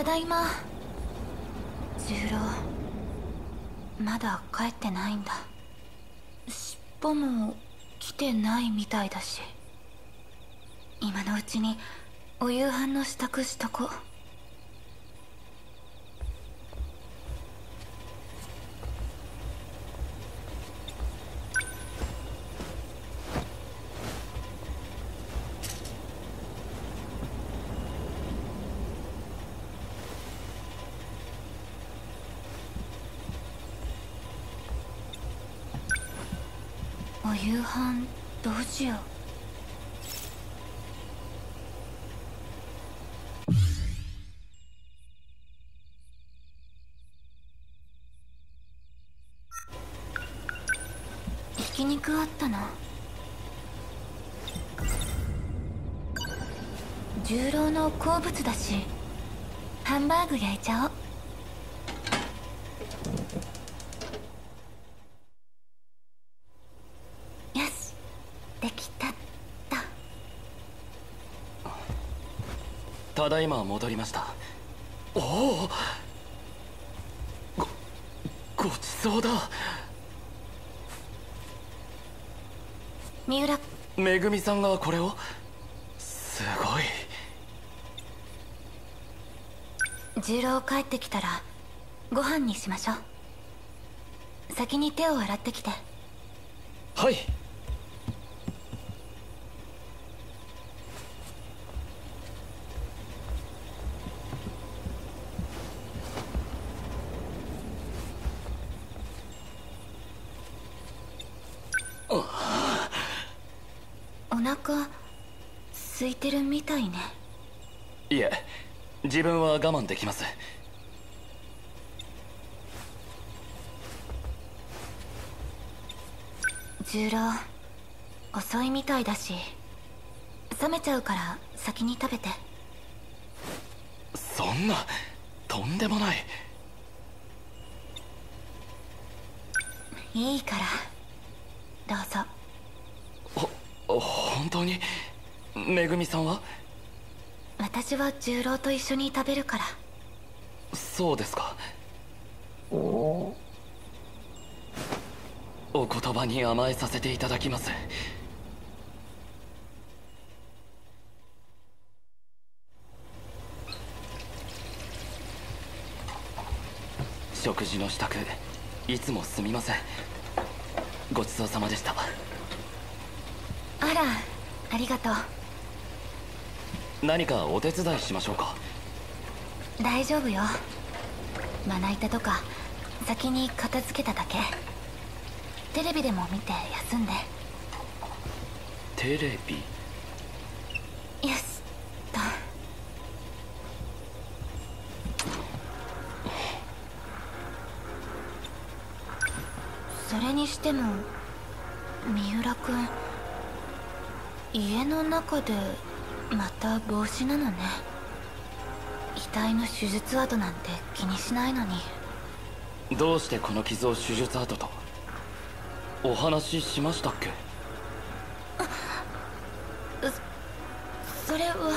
ただいま。重郎、まだ帰ってないんだ。尻尾も来てないみたいだし、今のうちにお夕飯の支度しとこ。お夕飯どうしよう。ひき肉あったな。重郎の好物だし、ハンバーグ焼いちゃおう。よし、できたっと。 ただいま戻りました。おお、ごちそうだ。 三浦めぐみさんがこれを。すごい。 重郎帰ってきたらご飯にしましょう。先に手を洗ってきて。 はい。 お腹空いてるみたいね。 いえ、自分は我慢できます。 重郎、遅いみたいだし冷めちゃうから先に食べて。 そんな、とんでもない。 いいからどうぞ。 本当に？めぐみさんは？ 私は重郎と一緒に食べるから。 そうですか。お言葉に甘えさせていただきます。食事の支度いつもすみません。ごちそうさまでした。 あら、ありがとう。 何かお手伝いしましょうか？ 大丈夫よ。まな板とか先に片付けただけ。テレビでも見て休んで。 テレビ？ よしと。それにしても三浦君、家の中でまた帽子なのね。遺体の手術跡なんて気にしないのに。 どうしてこの傷を手術跡と？お話ししましたっけ？ それは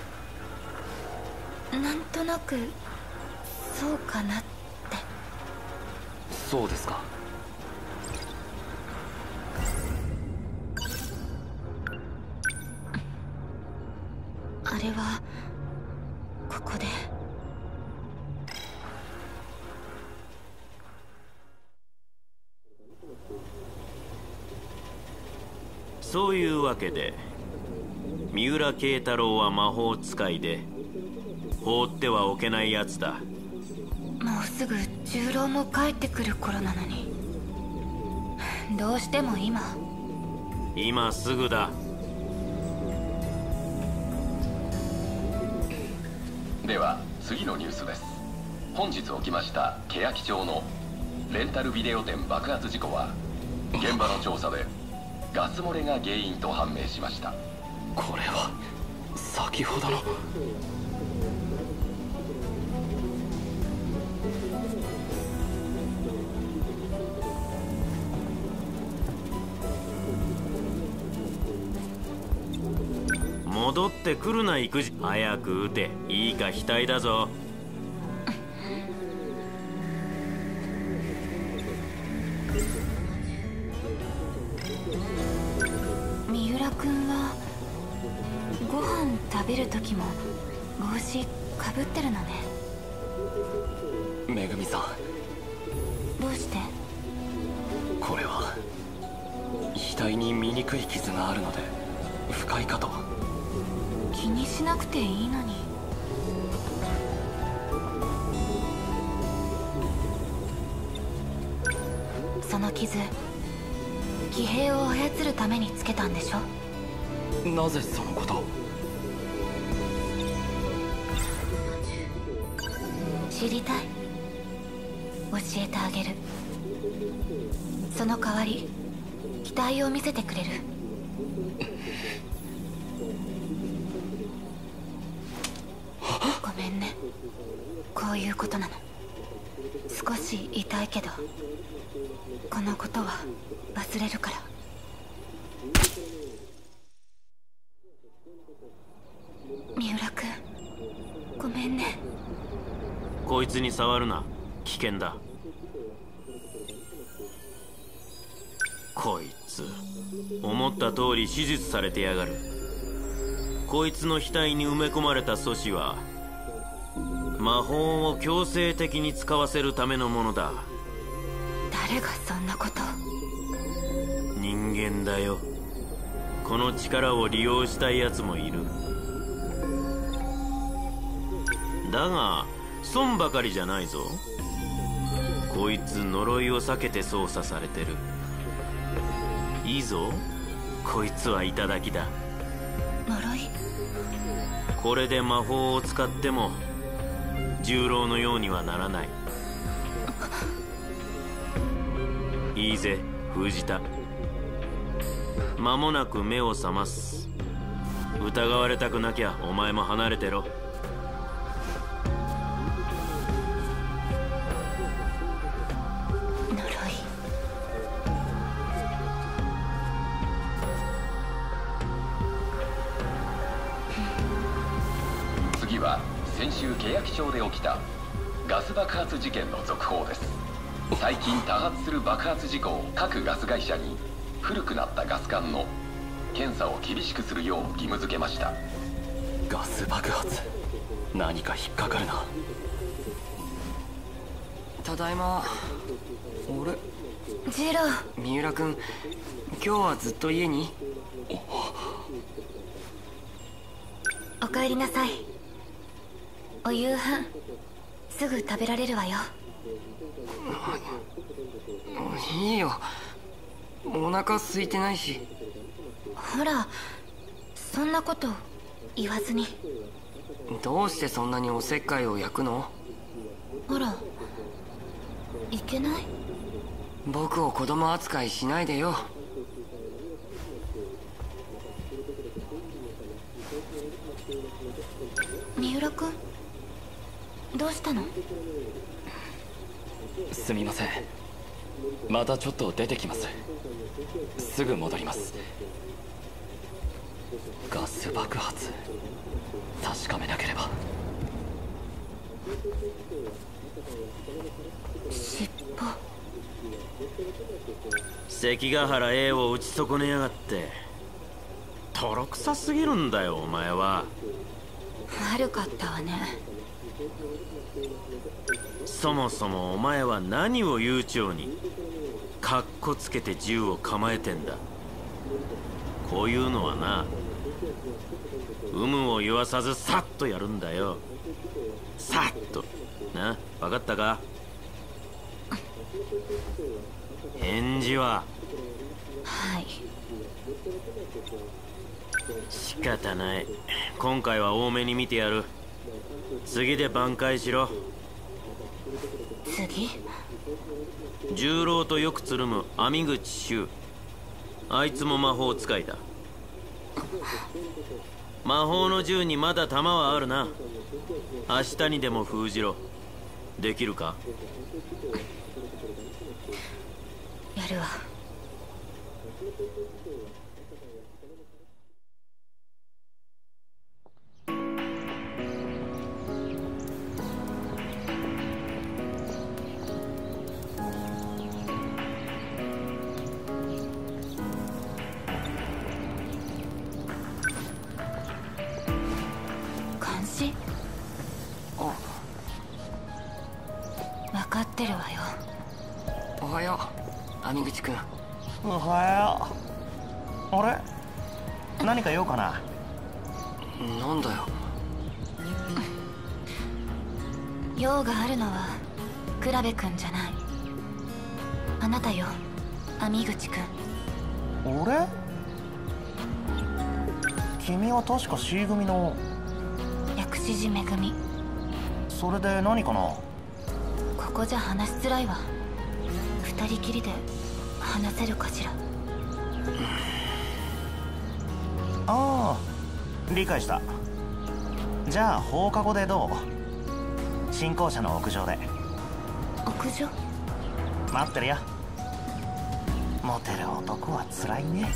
なんとなくそうかなって。 そうですか。 あれはここで。 そういうわけで三浦慶太郎は魔法使いで放ってはおけないやつだ。 もうすぐ重郎も帰ってくる頃なのに、どうしても今すぐだ。 では次のニュースです。本日起きました欅町のレンタルビデオ店爆発事故は、現場の調査でガス漏れが原因と判明しました。 これは先ほどの。 戻ってくるな、育児。早く撃て。いいか、額だぞ。 三浦君はご飯食べる時も帽子かぶってるのね。 めぐみさん、 どうして？ これは額に醜い傷があるので不快かと。 気にしなくていいのに。その傷、騎兵を操るためにつけたんでしょ？ なぜそのことを？ 知りたい？教えてあげる。その代わり額を見せてくれる？ごめんね、こういうことなの。少し痛いけどこのことは忘れるから。三浦君、ごめんね。 こいつに触るな、危険だ。こいつ思った通り手術されてやがる。こいつの額に埋め込まれた素子は魔法を強制的に使わせるためのものだ。 誰がそんなこと？ 人間だよ。この力を利用したいやつもいる。だが損ばかりじゃないぞ。こいつ呪いを避けて操作されてる。いいぞ、こいつは頂きだ。 呪い？ これで魔法を使っても重郎のようにはならない。いいぜ、封じた。間もなく目を覚ます。疑われたくなきゃお前も離れてろ。 呪い。 次は先週欅町で起きたガス爆発事件の続報です。最近多発する爆発事故を各ガス会社に古くなったガス管の検査を厳しくするよう義務付けました。 ガス爆発、何か引っかかるな。 ただいま。俺、 ジロー。 三浦君、今日はずっと家に？ おかえりなさい。お夕飯すぐ食べられるわよ。 いいよ、お腹空いてないし。 ほら、そんなこと言わずに。 どうしてそんなにおせっかいを焼くの？ ほら、いけない？ 僕を子供扱いしないでよ。 三浦君、どうしたの？ すみません、またちょっと出てきます。すぐ戻ります。ガス爆発、確かめなければ。 尻尾。 関ヶ原 A を打ち損ねやがって。とろくさすぎるんだよお前は。 悪かったわね。 そもそもお前は何を悠長にカッコつけて銃を構えてんだ。こういうのはな、有無を言わさずさっとやるんだよ。さっとな、分かったか？返事は？ はい。 仕方ない。今回は多めに見てやる。次で挽回しろ。 次？ 重郎とよくつるむ網口修。あいつも魔法使いだ。魔法の銃にまだ弾はあるな。明日にでも封じろ。できるか？ やるわ。 ってるわよ。 おはよう網口くん。 おはよう。あれ、何か用かな。 なんだよ。 用があるのはクラベくんじゃない。あなたよ、網口くん。 俺？君は確か C 組の薬師寺めぐみ。 それで何かな。 ここじゃ話しづらいわ。二人きりで話せるかしら。 ああ、理解した。じゃあ放課後でどう？新校舎の屋上で。 屋上？ 待ってるよ。モテる男はつらいね。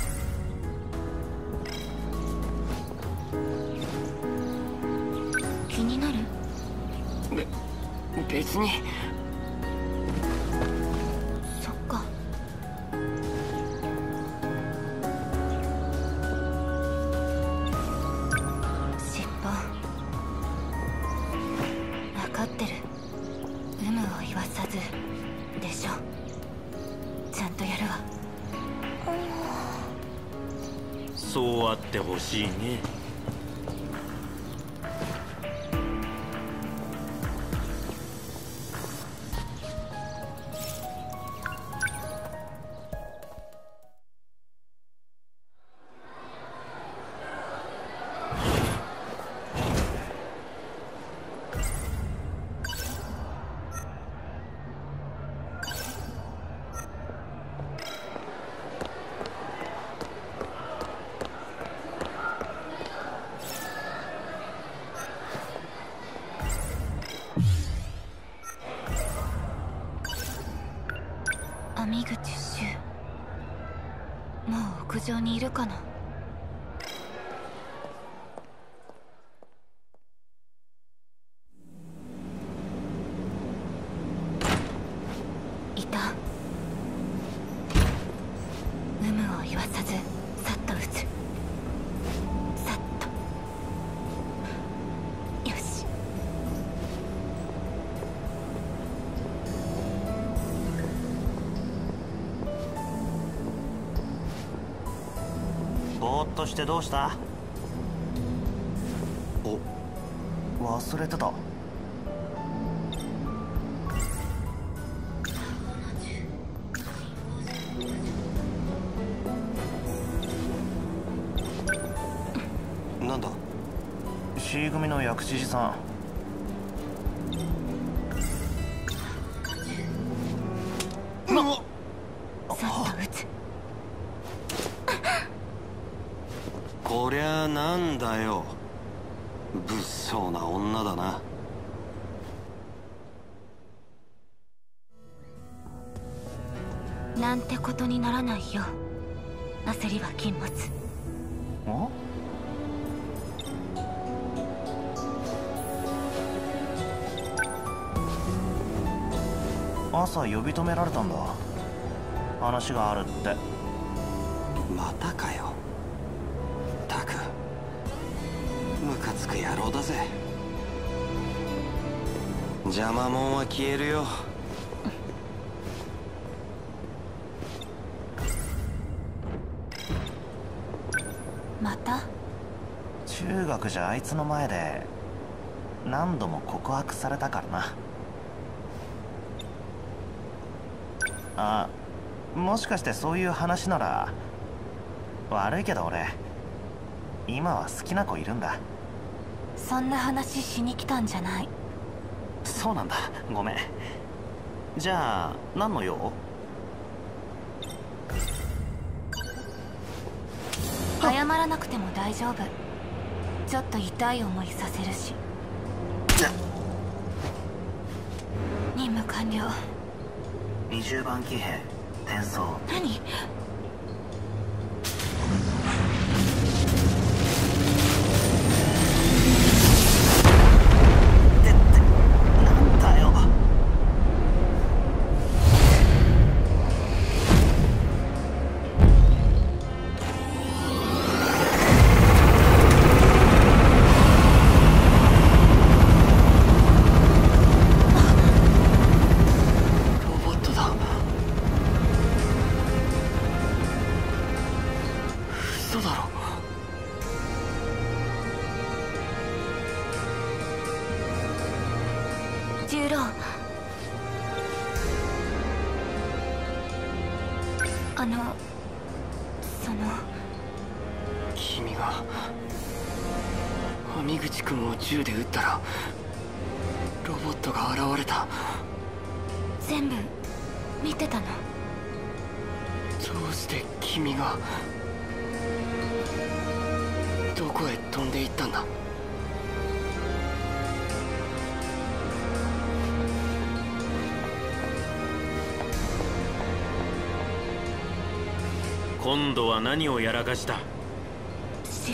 気になる？ 別に。 そっか。尻尾分かってる。有無を言わさずでしょ。ちゃんとやるわ。 そうあってほしいね。 網口柊、もう屋上にいるかな。いた。有無を言わさずさっと撃つ。さっと。よし。 ぼーっとしてどうした？お、忘れてた。なんだ？ C 組の薬師寺さん。 さっと撃つ。 こりゃなんだよ。物騒な女だな。 なんてことにならないよ。焦りは禁物。 朝呼び止められたんだ。話があるって。またかよ。ったくムカつく野郎だぜ。邪魔者は消えるよ。 また？ 中学じゃあいつの前で何度も告白されたからな。あ、もしかしてそういう話なら。悪いけど俺今は好きな子いるんだ。 そんな話しに来たんじゃない。 そうなんだ、ごめん。じゃあ何の用？ 謝らなくても大丈夫。ちょっと痛い思いさせるし。任務完了。 20番騎兵転送。 何？ なんだよ。 十郎、その君が網口君を銃で撃ったらロボットが現れた。 全部見てたの？ どうして君がどこへ飛んでいったんだ？ 今度は何をやらかした？ 尻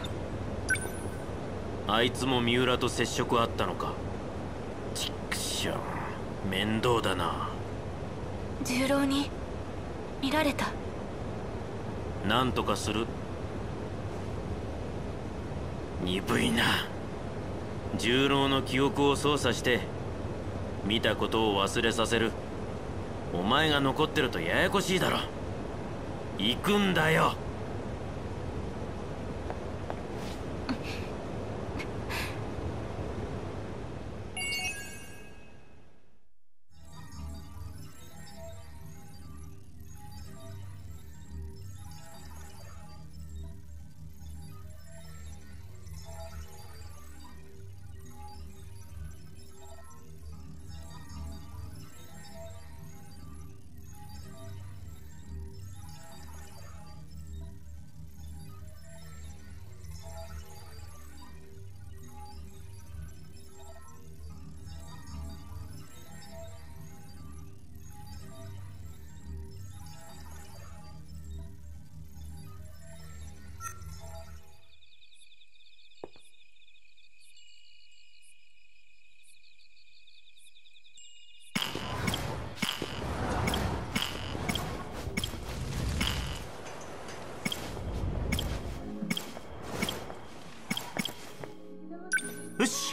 尾。 あいつも三浦と接触あったのか。ちくしょう、面倒だな。 十郎に見られた。 なんとかする。鈍いな。十郎の記憶を操作して見たことを忘れさせる。お前が残ってるとややこしいだろ。行くんだよ。よし。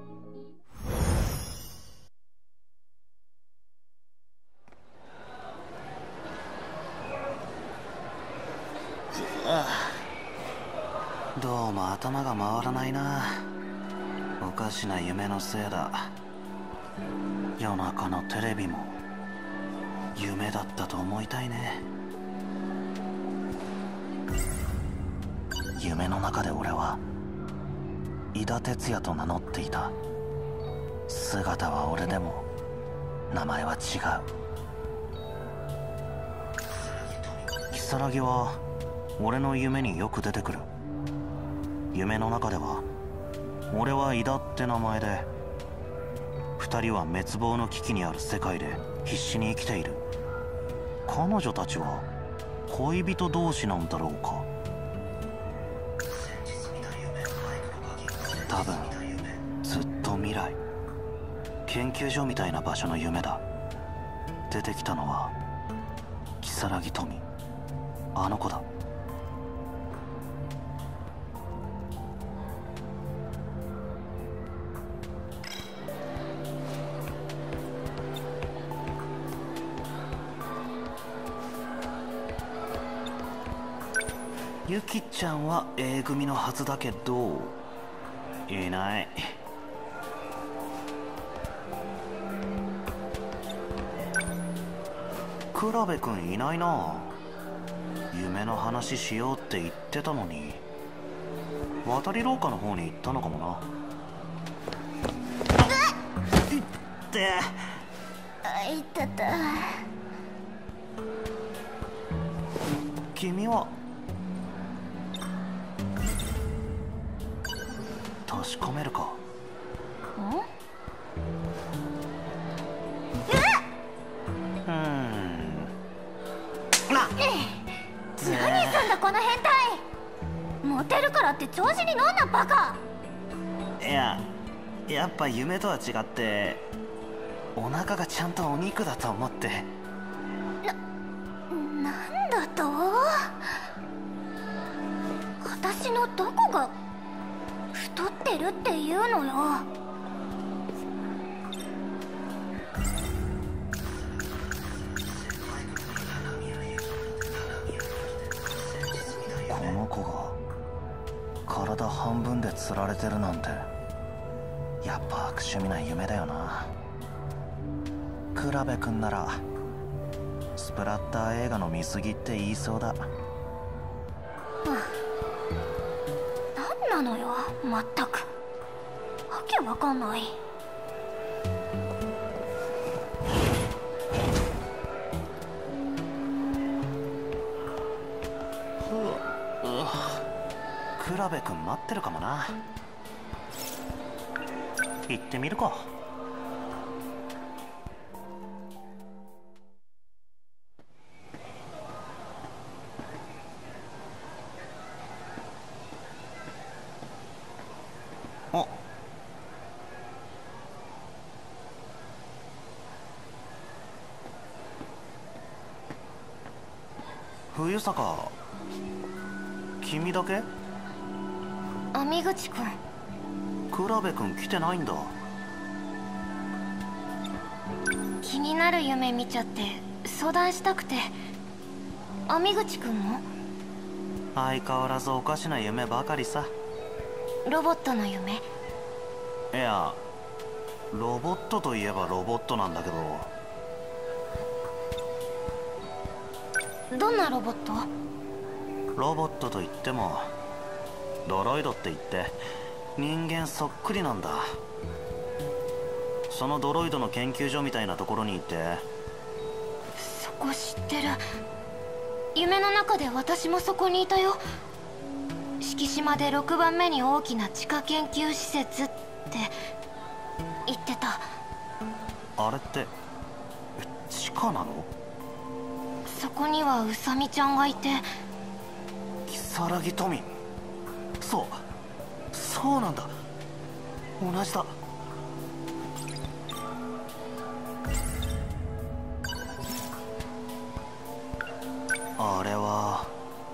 どうも頭が回らないな。おかしな夢のせいだ。夜中のテレビも夢だったと思いたいね。夢の中で俺は伊田哲也と名乗っていた。姿は俺でも名前は違う。如月は俺の夢によく出てくる。夢の中では俺は伊田って名前で、二人は滅亡の危機にある世界で必死に生きている。彼女たちは恋人同士なんだろうか。多分ずっと未来、研究所みたいな場所の夢だ。出てきたのは如月富、あの子だ。ユキちゃんは A 組のはずだけどいない。倉部君いないな。夢の話しようって言ってたのに渡り廊下の方に行ったのかもな。いってあいたた。 君は確かめるか。 何すんだこの変態。モテるからって調子に乗んなバカ。 いや、やっぱ夢とは違ってお腹がちゃんとお肉だと思って。 なんだと？私のどこが太ってるっていうのよ。 この子が体半分で釣られてるなんて、やっぱ悪趣味な夢だよな。 クラベ君ならスプラッター映画の見過ぎって言いそうだ。 何なのよ、まったく。わけわかんない。 クラベ君待ってるかもな。行ってみるか。あ、冬坂、君だけ？ 網口くん。 クラベ君来てないんだ。 気になる夢見ちゃって相談したくて。網口くんも？ 相変わらずおかしな夢ばかりさ。 ロボットの夢？ いや、ロボットといえばロボットなんだけど。 どんなロボット？ ロボットといってもドロイドって言って人間そっくりなんだ。そのドロイドの研究所みたいなところに行って。 そこ知ってる。夢の中で私もそこにいたよ。敷島で6番目に大きな地下研究施設って言ってた。 あれって地下なの？ そこにはウサミちゃんがいて。 如月トミン。そうなんだ、同じだ。あれは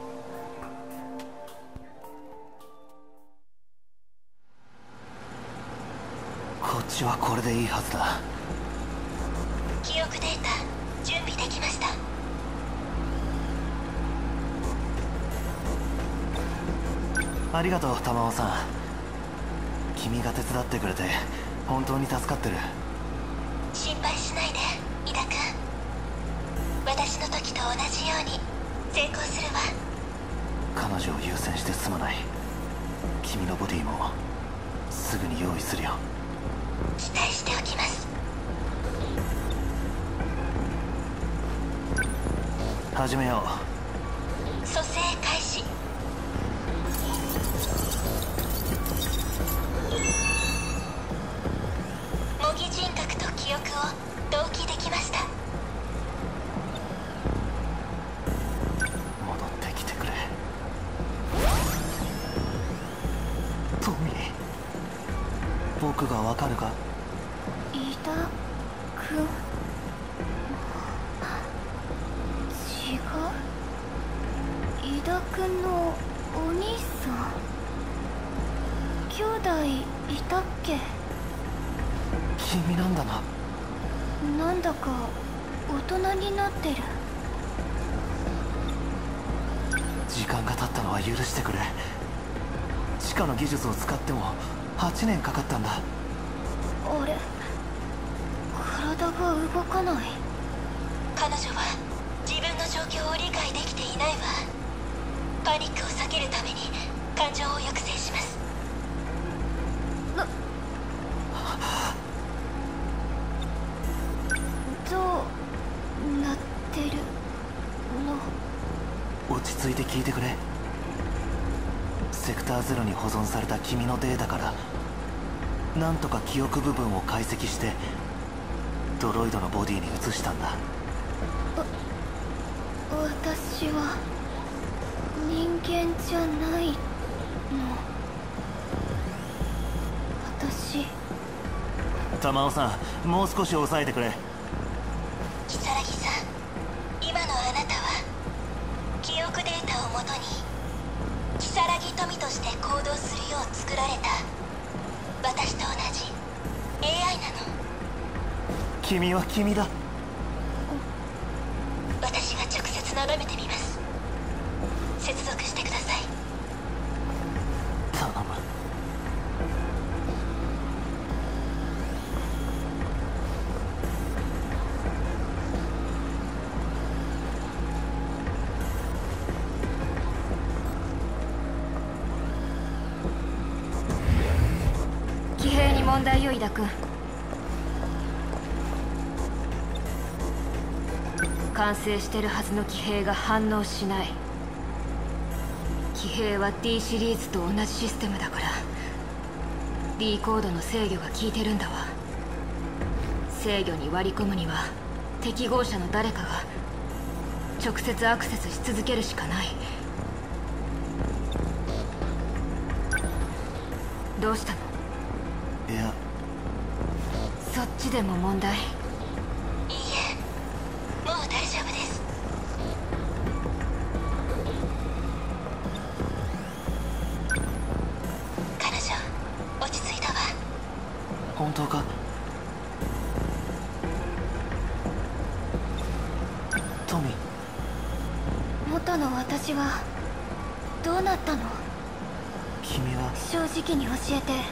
こっちはこれでいいはずだ。 記憶データ準備できました。 ありがとう玉尾さん。君が手伝ってくれて本当に助かってる。 心配しないで井田君。私の時と同じように成功するわ。 彼女を優先してすまない。君のボディもすぐに用意するよ。 期待しておきます。 始めよう。 蘇生開始。模擬人格と記憶を同期できました。 戻ってきてくれトミー。僕がわかるか？ 井田君？違う。井田君のお兄さん？兄弟いたっけ？ 君なんだな。 なんだか大人になってる。 時間が経ったのは許してくれ。地下の技術を使っても8年かかったんだ。 あれ、体が動かない。彼女は自分の状況を理解できていないわ。パニックを避けるために感情を抑制します。どうなってるの？ 落ち着いて聞いてくれ。セクターゼロに保存された君のデータからなんとか記憶部分を解析してドロイドのボディに移したんだ。 私は人間じゃないの？私。 玉尾さん、もう少し抑えてくれ。 如月さん、今のあなたは記憶データをもとに如月富として行動するよう作られた私と同じ AI なの。 君は君だ。 私が直接眺めてみます。接続してください。 頼む。 よ、井田君。完成してるはずの騎兵が反応しない。騎兵は D シリーズと同じシステムだから D コードの制御が効いてるんだわ。制御に割り込むには適合者の誰かが直接アクセスし続けるしかない。どうしたの？ いや、 そっちでも問題？ いいえ、もう大丈夫です。彼女落ち着いたわ。 本当か？トミー。 元の私はどうなったの？ 君は正直に教えて。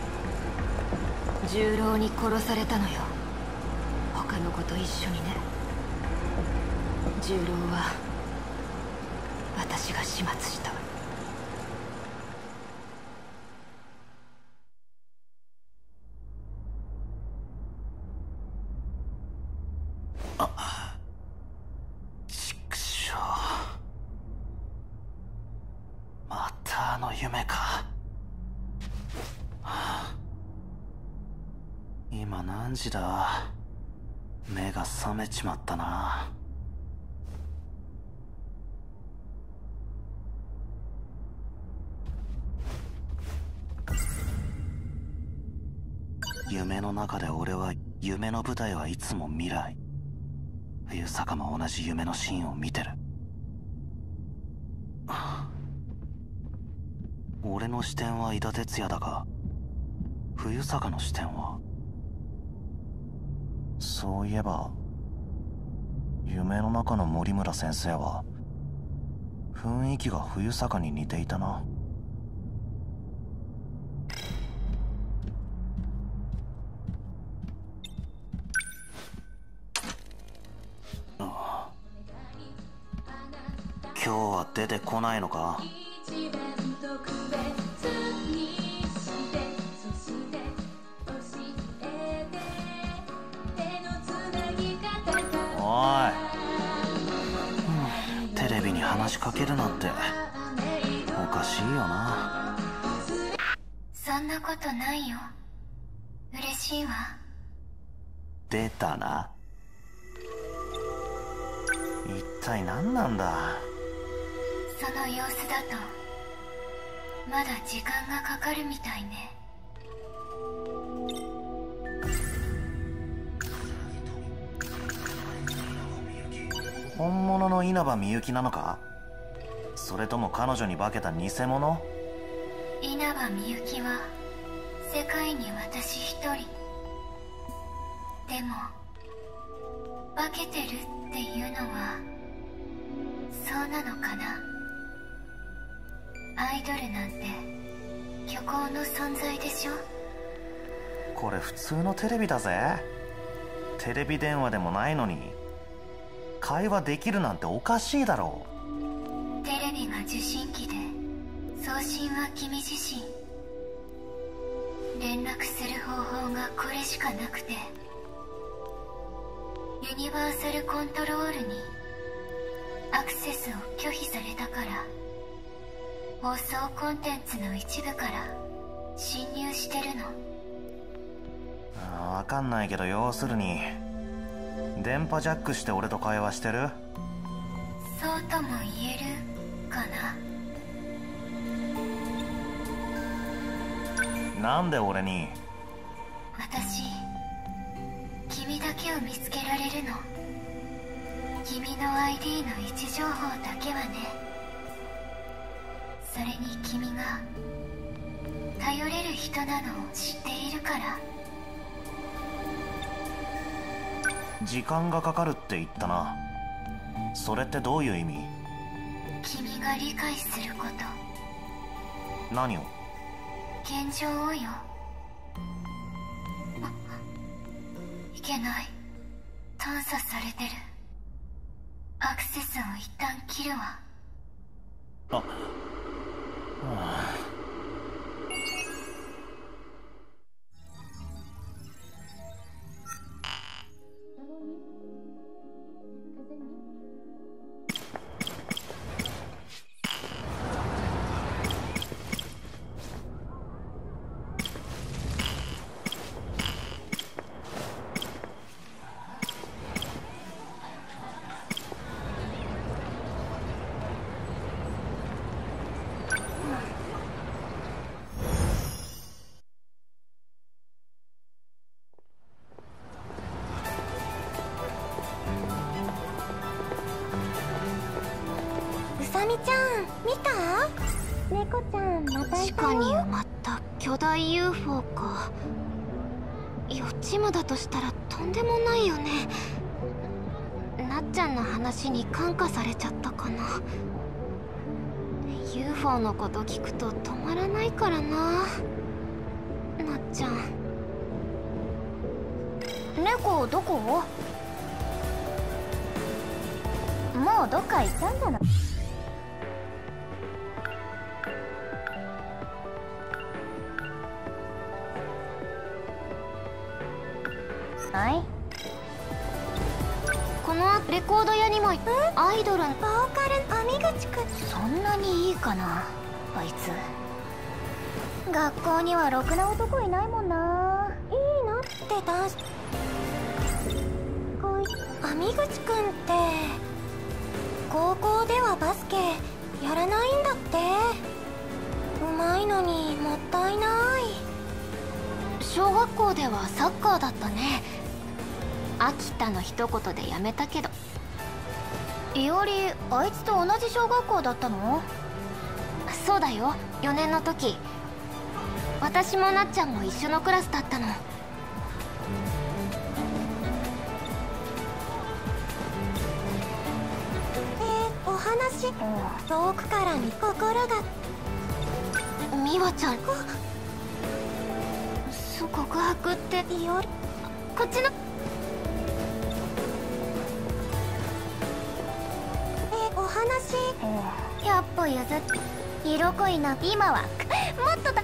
重郎に殺されたのよ。他の子と一緒にね。重郎は私が始末した。 畜生。またあの夢か。今何時だ？目が覚めちまったな。夢の中で俺は夢の舞台はいつも未来。冬坂も同じ夢のシーンを見てる。俺の視点は伊田哲也だが冬坂の視点は。そういえば夢の中の森村先生は雰囲気が冬坂に似ていたな。今日は出てこないのか？おい、テレビに話しかけるなんておかしいよな。 そんなことないよ。嬉しいわ。 出たな。一体何なんだ？ その様子だとまだ時間がかかるみたいね。 本物の稲葉みゆきなのか？それとも彼女に化けた偽物？ 稲葉みゆきは世界に私一人。でも化けてるっていうのはそうなのかな。アイドルなんて虚構の存在でしょ。 これ普通のテレビだぜ。テレビ電話でもないのに会話できるなんておかしいだろう。テレビが受信機で送信は君自身。連絡する方法がこれしかなくてユニバーサルコントロールにアクセスを拒否されたから放送コンテンツの一部から侵入してるの。 わかんないけど要するに電波ジャックして俺と会話してる？ そうとも言えるかな。 なんで俺に？ 私君だけを見つけられるの。君の ID の位置情報だけはね。それに君が頼れる人なのを知っているから。 時間がかかるって言ったな。それってどういう意味？ 君が理解すること。 何を？ 現状をよ。いけない。探査されてる。アクセスを一旦切るわ。 あ、はあ、 ちゃん見た？猫ちゃんまたい地たよ。 下に埋まった巨大 UFO か。予知夢だとしたらとんでもないよね。なっちゃんの話に感化されちゃったかな。 UFO のこと聞くと止まらないからな、なっちゃん。 猫どこ？もうどっか行ったんじゃない？はい。 このレコード屋にもアイドルのボーカル網口くん、そんなにいいかなあいつ。学校にはろくな男いないもんな。いいなって男子。網口くんって高校ではバスケやらないんだって。うまいのにもったいない。 小学校ではサッカーだったね。飽きたの一言でやめたけど。 いおりあいつと同じ小学校だったの？ そうだよ、4年の時。私もなっちゃんも一緒のクラスだったの。 お話、遠くからに心が。 美和ちゃん、告白っていおりこっちの。 お話、100歩譲って色恋な。今はもっとだ。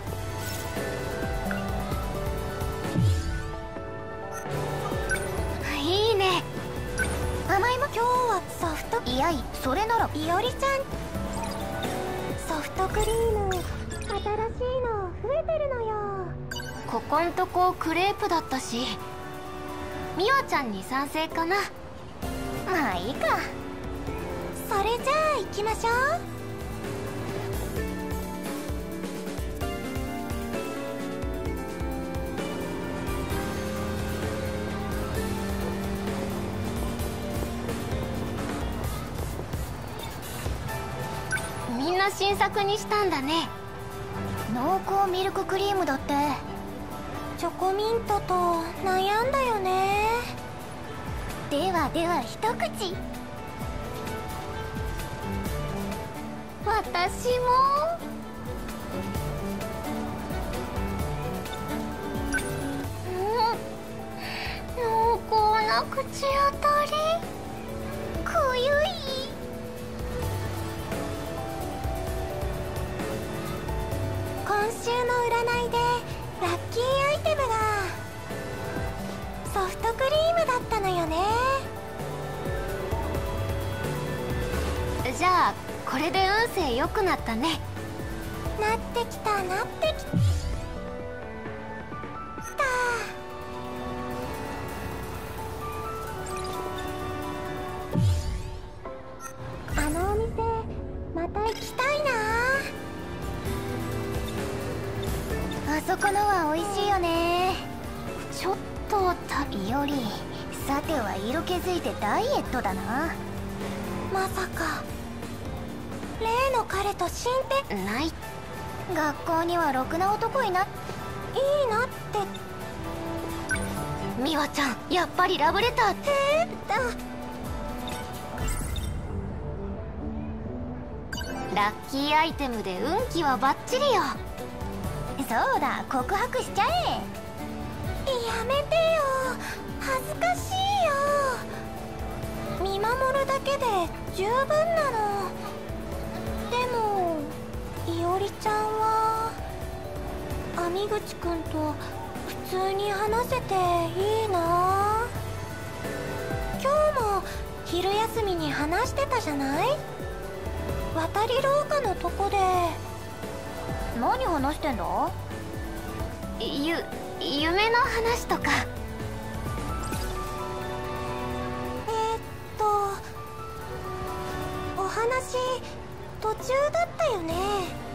いいね。 甘いも今日はソフト。いやいそれならいおりちゃんソフトクリーム新しいの増えてるのよ。 ここんとこクレープだったし、美和ちゃんに賛成かな。 まあいいか。それじゃあ行きましょう。 みんな新作にしたんだね。 濃厚ミルククリームだって。チョコミントと悩んだよね。では一口。私も。濃厚な口当たり。濃ゆい。今週の占いでラッキーアイテムがソフトクリームだったのよね。 じゃあこれで運勢良くなったね。 なってきたなってきた。あのお店また行きたいな。あそこのは美味しいよね。 ちょっといおり、さては色気づいてダイエットだな。まさか例の彼と進展ない。 学校にはろくな男いな。いいなって。 美和ちゃん、やっぱりラブレターって。ラッキーアイテムで運気はバッチリよ。 そうだ、告白しちゃえ。やめてよ、恥ずかしいよ。見守るだけで十分なの。でもいおりちゃんは網口くんと普通に話せていいな。今日も昼休みに話してたじゃない。渡り廊下のとこで。何話してんだ？ 夢の話とか。 お話途中だったよね。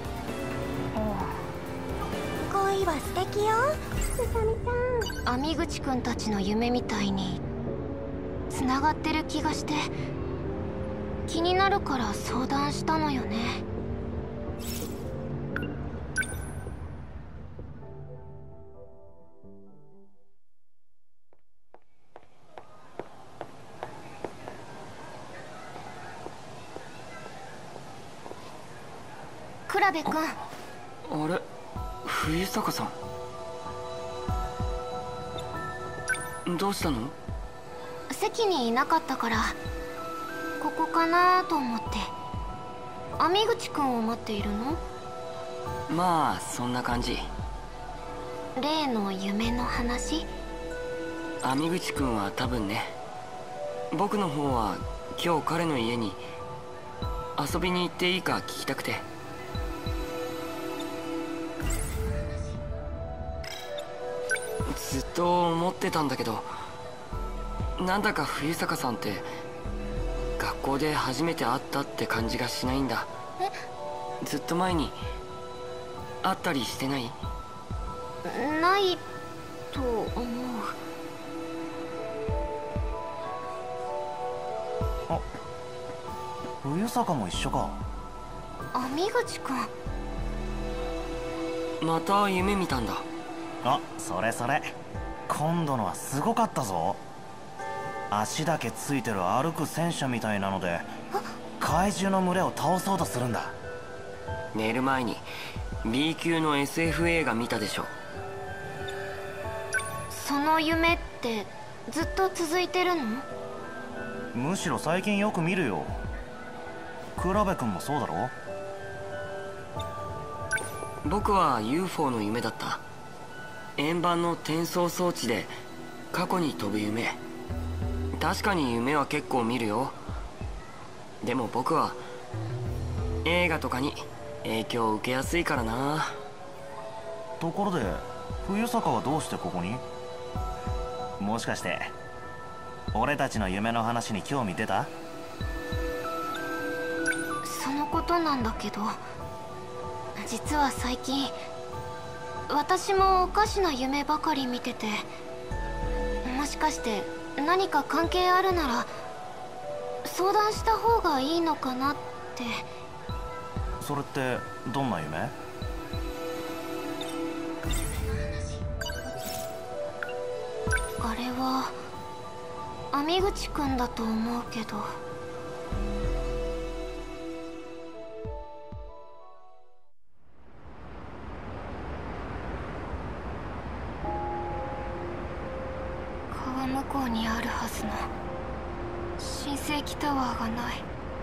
恋は素敵よ、すさみちゃん。 網口くんたちの夢みたいにつながってる気がして。 気になるから相談したのよね。倉部君。 あれ、冬坂さん、どうしたの？ 席にいなかったからここかなと思って。網口くんを待っているの？ まあそんな感じ。 例の夢の話？ 網口くんは多分ね。僕の方は今日彼の家に遊びに行っていいか聞きたくて。ずっと思ってたんだけど、なんだか冬坂さんって学校で初めて会ったって感じがしないんだ。ずっと前に会ったりしてない？ ないと思う。 あ、冬坂も一緒か。 網口くん。 また夢見たんだ。 あ、それそれ。今度のはすごかったぞ。足だけついてる歩く戦車みたいなので怪獣の群れを倒そうとするんだ。 寝る前に B 級の SF 映画見たでしょ。 その夢ってずっと続いてるの？ むしろ最近よく見るよ。倉部君もそうだろ？ 僕は UFO の夢だった。円盤の転送装置で過去に飛ぶ夢。確かに夢は結構見るよ。でも僕は映画とかに影響を受けやすいからな。 ところで冬坂はどうしてここに？もしかして俺たちの夢の話に興味出た？ そのことなんだけど、実は最近私もおかしな夢ばかり見てて、もしかして何か関係あるなら相談した方がいいのかなって。 それってどんな夢？ あれは網口くんだと思うけど。川向こうにあるはずの新世紀タワーがない。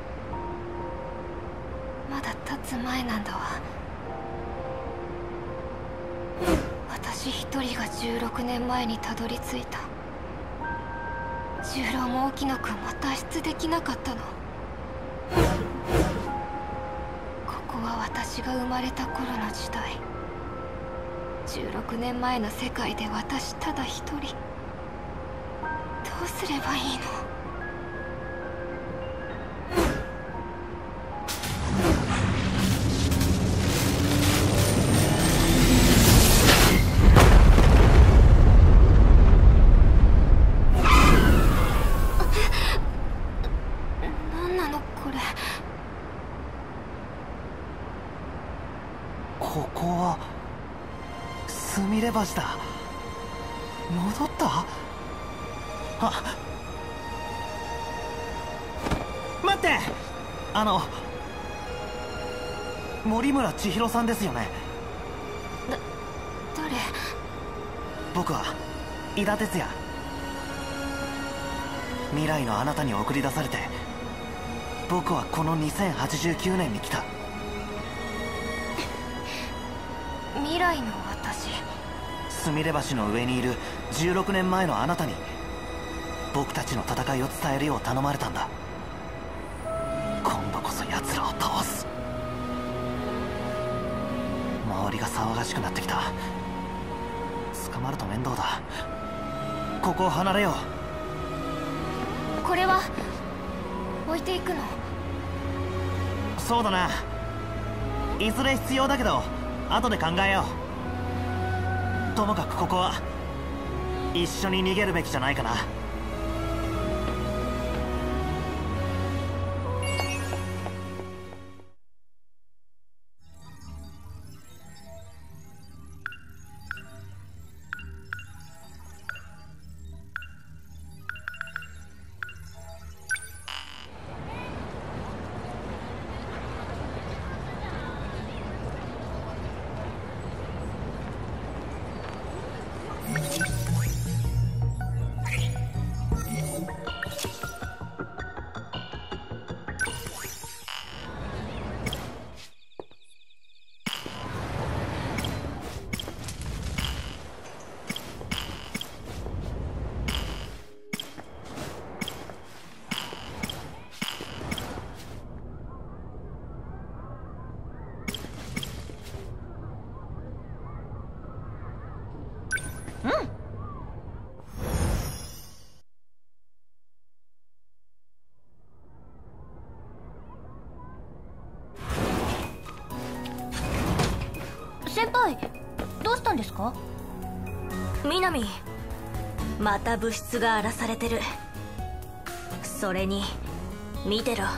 まだ建つ前なんだわ。私一人が16年前にたどり着いた。重郎も沖野くんも脱出できなかったの。ここは私が生まれた頃の時代。16年前の世界で私ただ一人。どうすればいいの？何なのこれ。 ここはすみれ橋だ。戻った？あ、待って。森村千尋さんですよね？ 誰？ 僕は伊田哲也。未来のあなたに送り出されて僕はこの2089年に来た。 未来の私。 すみれ橋の上にいる16年前のあなたに僕たちの戦いを伝えるよう頼まれたんだ。今度こそ奴らを倒す。周りが騒がしくなってきた。捕まると面倒だ。ここを離れよう。 これは置いていくの？ そうだな。いずれ必要だけど後で考えよう。ともかくここは一緒に逃げるべきじゃないかな。 先輩、どうしたんですか？ 南、また物質が荒らされてる。それに見てろ。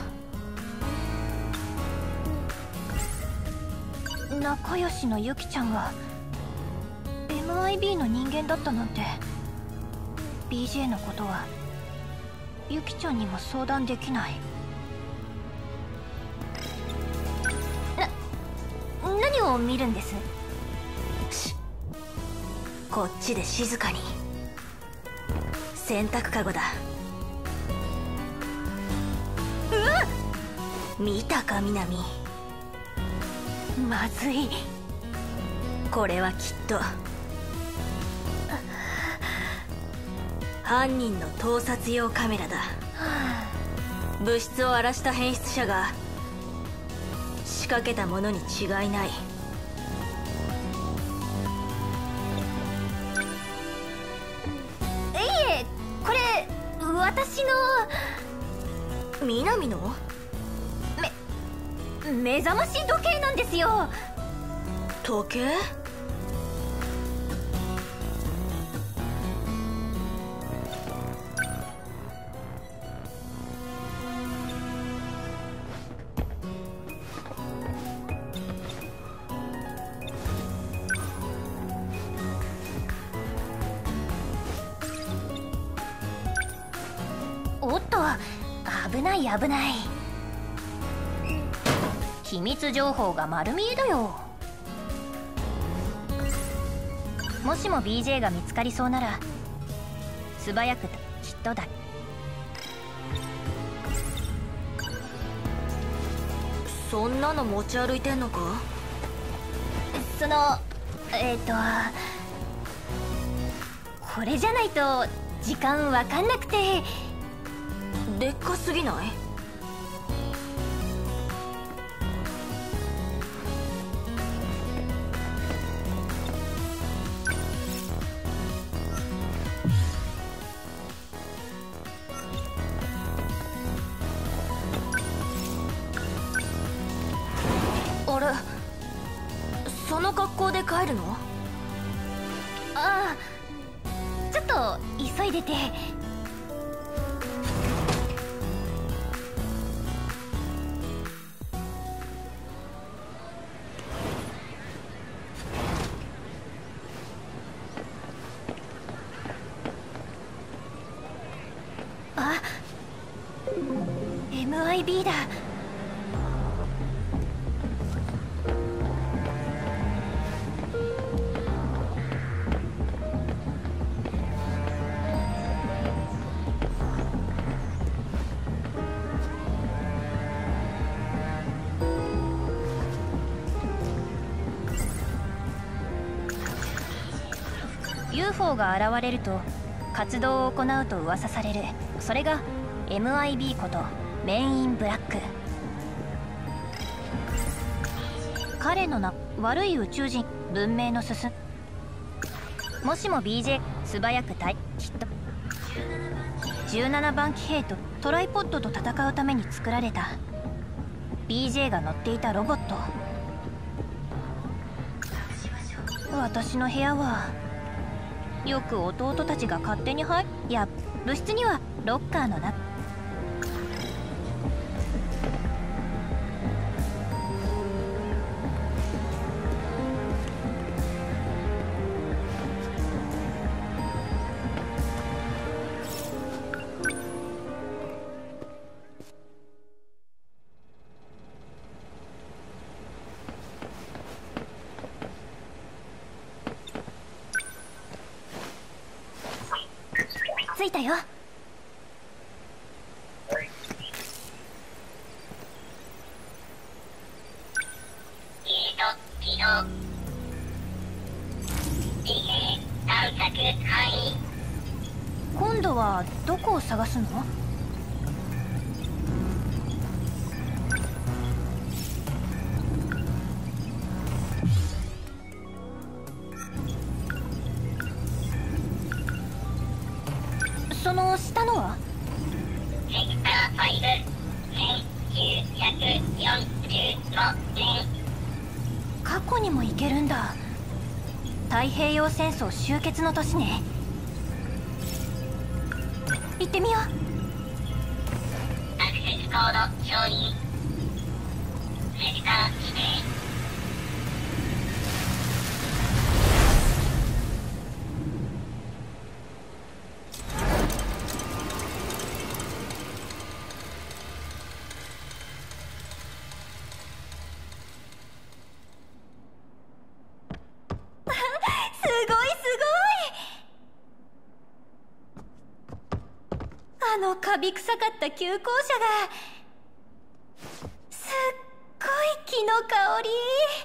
仲良しのユキちゃんが MIB の人間だったなんて。 BJ のことはユキちゃんにも相談できない。何を見るんです？ こっちで静かに。洗濯かごだ。見たか南。 まずい。 これはきっと犯人の盗撮用カメラだ。物質を荒らした変質者が仕掛けたものに違いない。 いえ、これ私の。 南の目覚まし時計なんですよ。 時計？ おっと、危ない危ない。機密情報が丸見えだよ。もしも BJ が見つかりそうなら素早くきっとだ。 そんなの持ち歩いてんのか？ そのこれじゃないと時間わかんなくて。 でっかすぎない？あれ、その格好で帰るの？ ああ、ちょっと急いでて。あ、MIB だ。UFO が現れると活動を行うと噂される。それが MIB ことメインブラック。彼の名、悪い宇宙人、文明の進。もしも BJ 素早くきっと17番騎兵とトライポッドと戦うために作られた BJ が乗っていたロボット。私の部屋はよく弟たちが勝手に物質にはロッカーの中。着いたよ。今度はどこを探すの？その下のは？ 過去にも行けるんだ。太平洋戦争終結の年ね。行ってみよう。 アクセスコード承認。セクター指定。 カビ臭かった急行車がすっごい木の香り。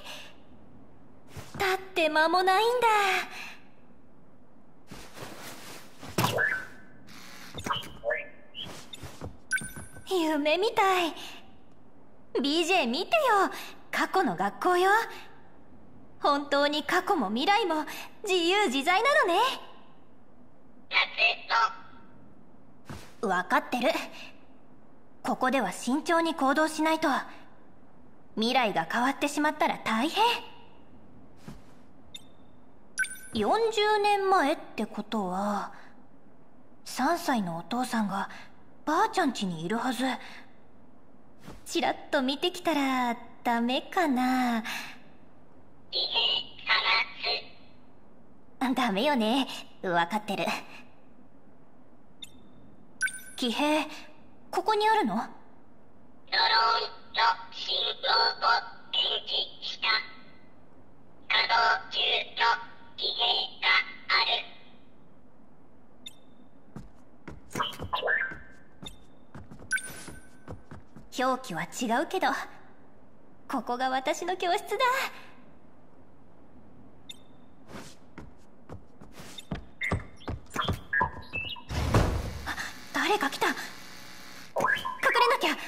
だって間もないんだ。夢みたい。 BJ 見てよ、過去の学校よ。本当に過去も未来も自由自在なのね。分かってる。ここでは慎重に行動しないと。未来が変わってしまったら大変。40年前ってことは3歳のお父さんがばあちゃん家にいるはず。ちらっと見てきたらダメかな。ダメよね、分かってる。騎兵、ここにあるの？ドローンの信号を検知した。稼働中の騎兵がある。表記は違うけど、ここが私の教室だ。誰か来た。隠れなきゃ。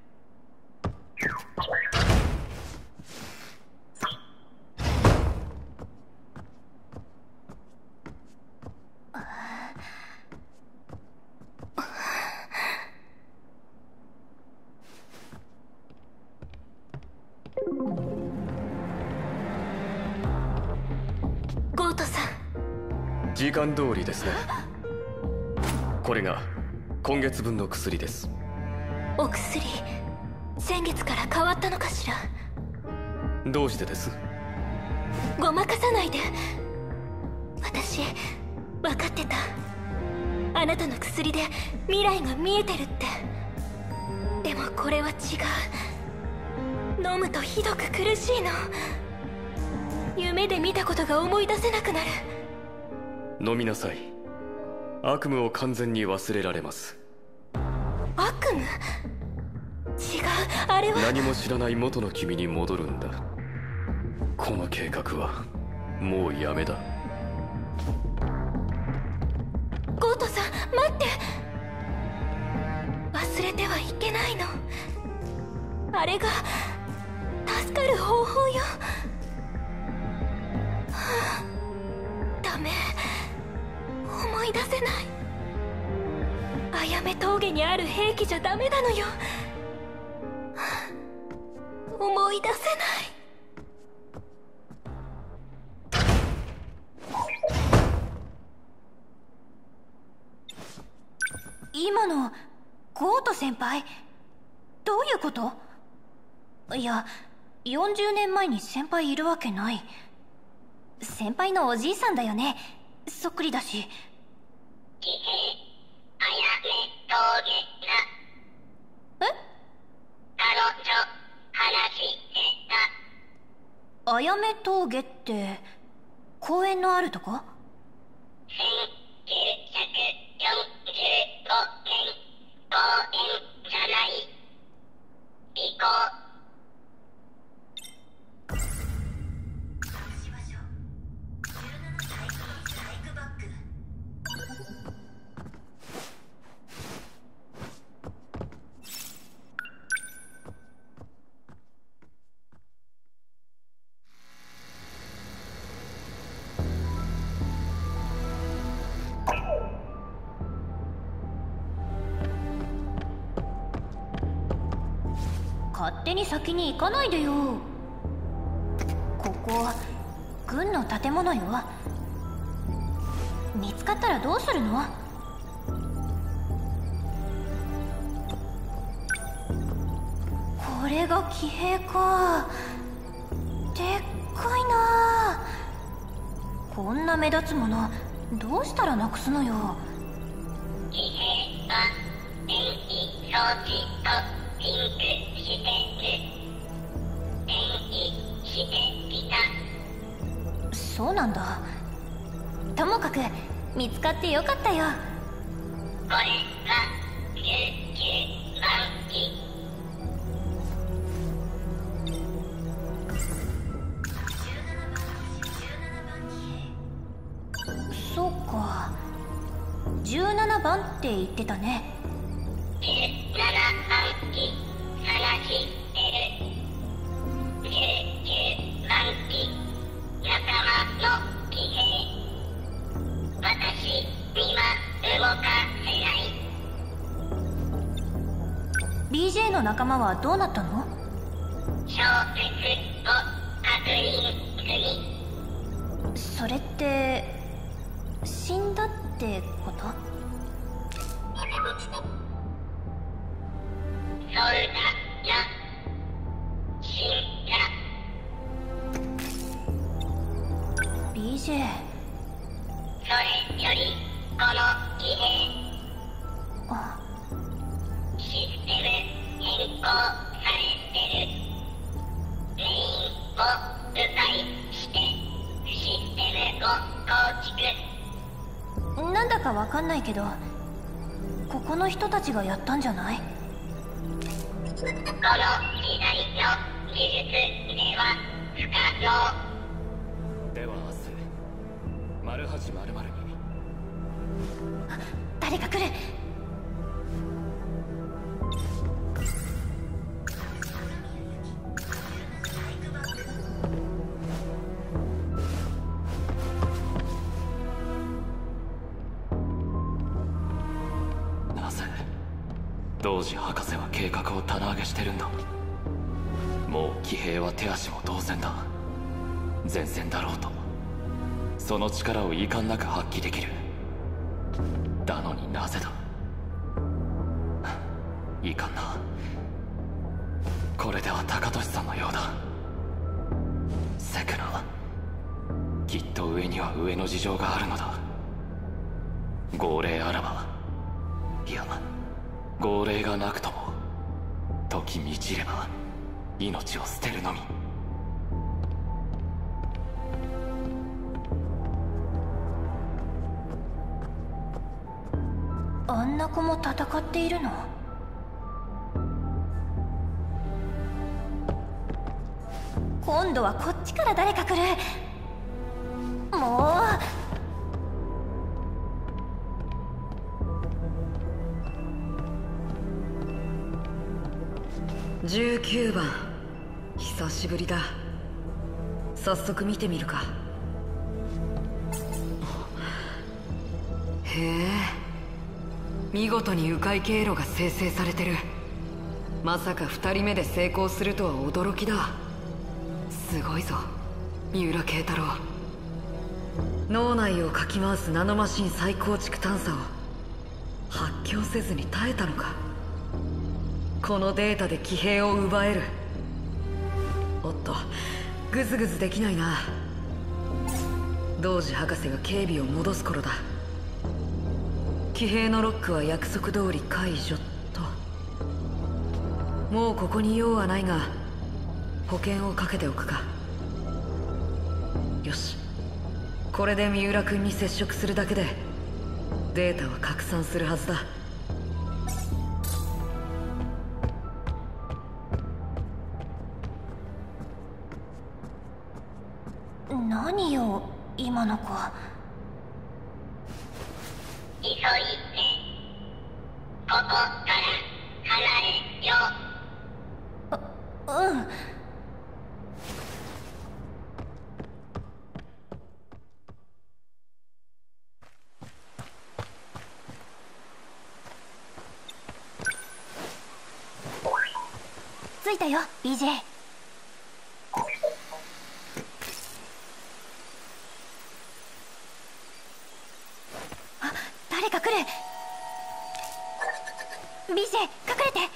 ゴートさん。 時間通りですね。これが今月分の薬です。 お薬、先月から変わったのかしら。 どうしてです？ ごまかさないで。私分かってた。あなたの薬で未来が見えてるって。でもこれは違う。飲むとひどく苦しいの。夢で見たことが思い出せなくなる。 飲みなさい。悪夢を完全に忘れられます。 悪夢？違う、あれは。 何も知らない元の君に戻るんだ。この計画はもうやめだ。 ゴートさん、待って。忘れてはいけないの。あれが助かる方法よ。ダメ、思い出せない。あやめ峠にある兵器じゃダメなのよ。思い出せない。今のゴート先輩、どういうこと？いや、40年前に先輩いるわけない。先輩のおじいさんだよね。そっくりだし。あやめ峠って公園のあるとこ？1945年公園じゃない。行こう。勝手に先に行かないでよ。ここ軍の建物よ。見つかったらどうするの？これが騎兵か。でっかいな。こんな目立つものどうしたらなくすのよ。 騎兵は電気装置とリンクしてる。電気してきた。 そうなんだ。ともかく見つかってよかったよ。 これは19番機。 そうか、17番って言ってたね。 17番機探してる。19番機仲間の騎兵。私には動かせない。 BJ の仲間はどうなったの？ 小説を確認済み。 それって死んだってこと？ そうだよ。死んだ。 BJ。 それよりこの騎兵システム変更されてる。全員を迂回してシステムを構築。 なんだかわかんないけど、ここの人たちがやったんじゃない？ この時代の技術では不可能。 では明日マルハジ〇〇に。 誰か来る。 なぜ同時博士は計画を棚上げしてるんだ。もう騎兵は手足も同然だ。前線だろうとその力を遺憾なく発揮できる。だのになぜだ。いかんな。これでは高俊さんのようだ。セクナ、きっと上には上の事情があるのだ。号令あらば、いや号令がなくとも時満ちれば命を捨てるのみ。 あんな子も戦っているの？今度はこっちから誰か来る。もう。19番、久しぶりだ。早速見てみるか。へえ、見事に迂回経路が生成されてる。まさか2人目で成功するとは驚きだ。すごいぞ三浦慶太郎。脳内をかき回すナノマシン再構築探査を発狂せずに耐えたのか。このデータで騎兵を奪える。おっと、グズグズできないな。同時博士が警備を戻す頃だ。騎兵のロックは約束通り解除と。もうここに用はないが保険をかけておくか。よし、これで三浦君に接触するだけでデータは拡散するはずだ。 何よ今の子。 急いでここから離れよ。 うん。着いたよ BJ。 BJ、隠れて。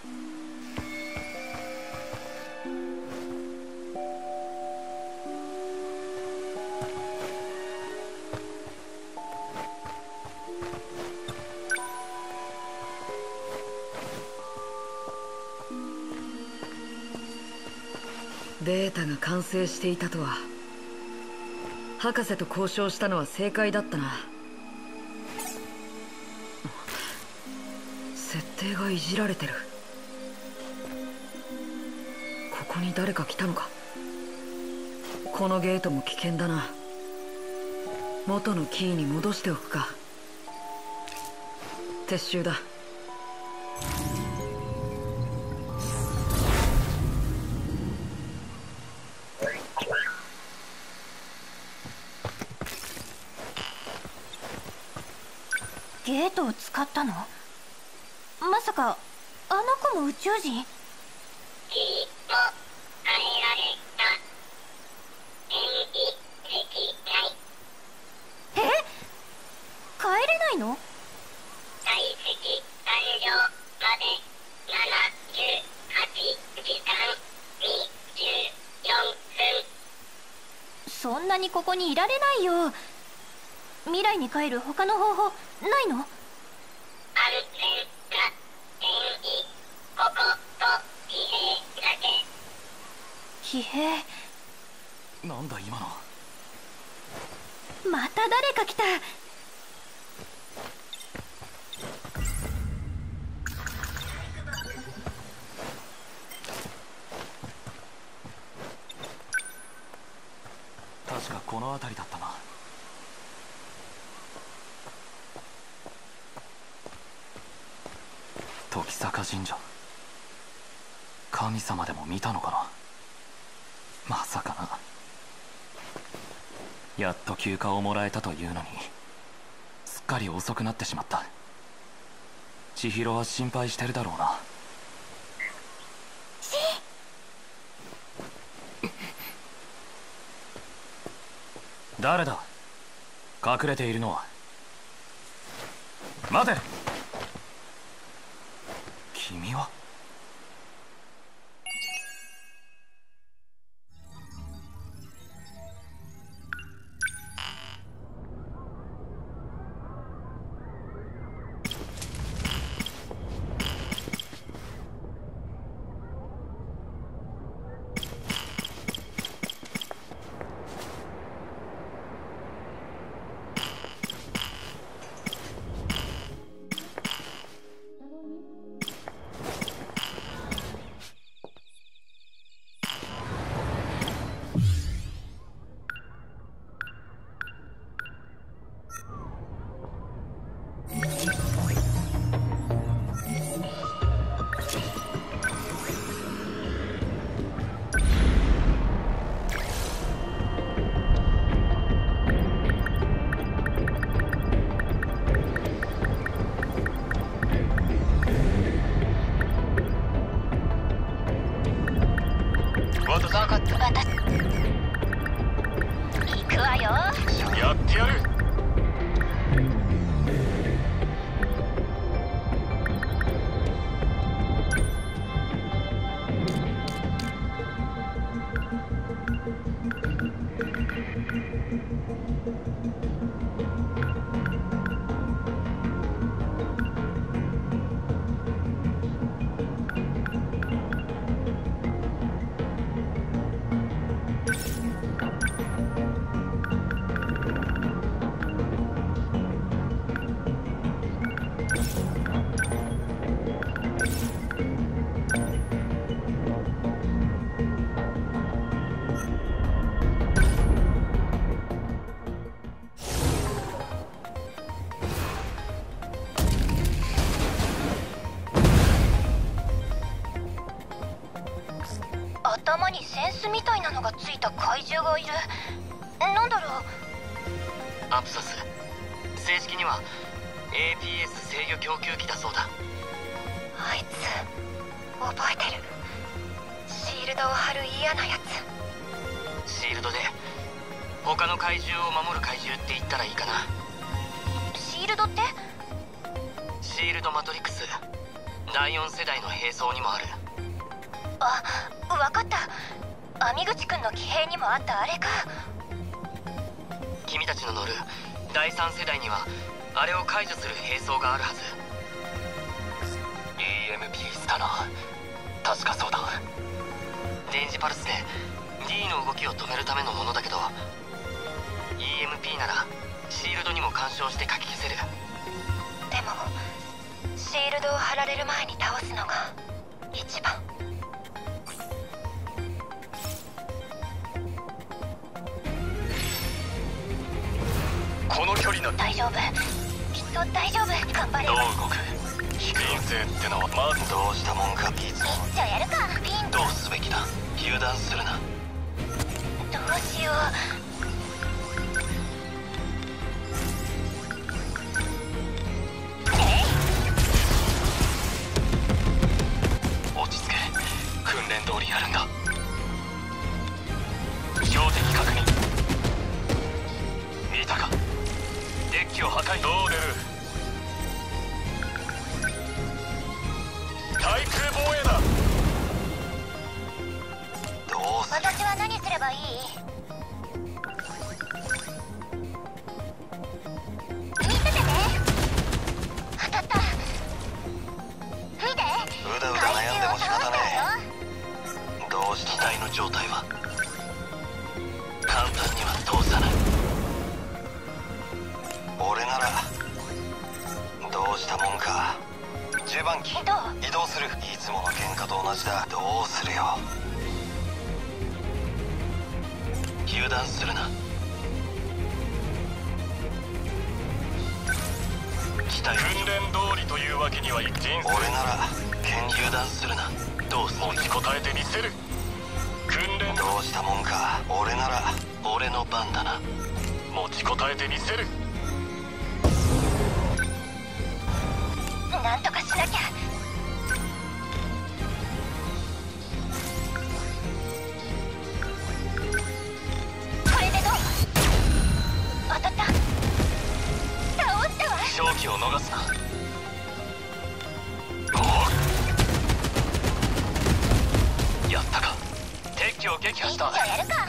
データが完成していたとは。博士と交渉したのは正解だったな。設定がいじられてる。ここに誰か来たのか。このゲートも危険だな。元のキーに戻しておくか。撤収だ。 ゲートを使ったの？まさかあの子も宇宙人？え？帰れないの？ 体積誕生まで78時間24分。 そんなにここにいられないよ。未来に帰る他の方法ないの？ 安全が転移、ここと疲弊だけ。 疲弊？ なんだ今の。 また誰か来た。 確かこの辺りだったな。時坂神社。神様でも見たのかな。まさかな。やっと休暇をもらえたというのにすっかり遅くなってしまった。千尋は心配してるだろうな。誰だ隠れているのは。待て。君は。 行くわよ。 やってやる。 頭にセンスみたいなのがついた怪獣がいる。なんだろう。 アプサス、正式には APS 制御供給機だそうだ。 あいつ覚えてる。シールドを張る嫌なやつ。 シールドで他の怪獣を守る怪獣って言ったらいいかな。 シールドって？ シールドマトリクス、 第4世代の兵装にもある。 あ、わかった。網口くんの騎兵にもあったあれか。 君たちの乗る第3世代にはあれを解除する兵装があるはず。 EMP スタナー、確かそうだ。電磁パルスで D の動きを止めるためのものだけど、 EMP ならシールドにも干渉してかき消せる。 でもシールドを張られる前に倒すのが一番。 この距離の大丈夫、きっと大丈夫。頑張れ。 どう動く？人生ってのはまずどうしたもんか。いつもじゃあやるか。ピン。 どうすべきだ。油断するな。 どうしよう。落ち着け。訓練通りやるんだ。標的確認。見たか。デッキを破壊。どう出る。対空防衛だ。どうする。 私は何すればいい？見ててね。当たった。見て。 うだうだ悩んでも仕方ねえ。どうして機体の状態は簡単には通さない。俺ならどうしたもんか。10番機移動する。いつもの喧嘩と同じだ。どうするよ。油断するな。機体訓練通りというわけにはいかん。俺なら油断するな。どうする。持ちこたえてみせる。訓練どうしたもんか。俺なら俺の番だな。持ちこたえてみせる。 なんとかしなきゃ。これでどう？当たった。倒したわ。 勝機を逃すな。やったか。敵機を撃破した。 じゃあやるか。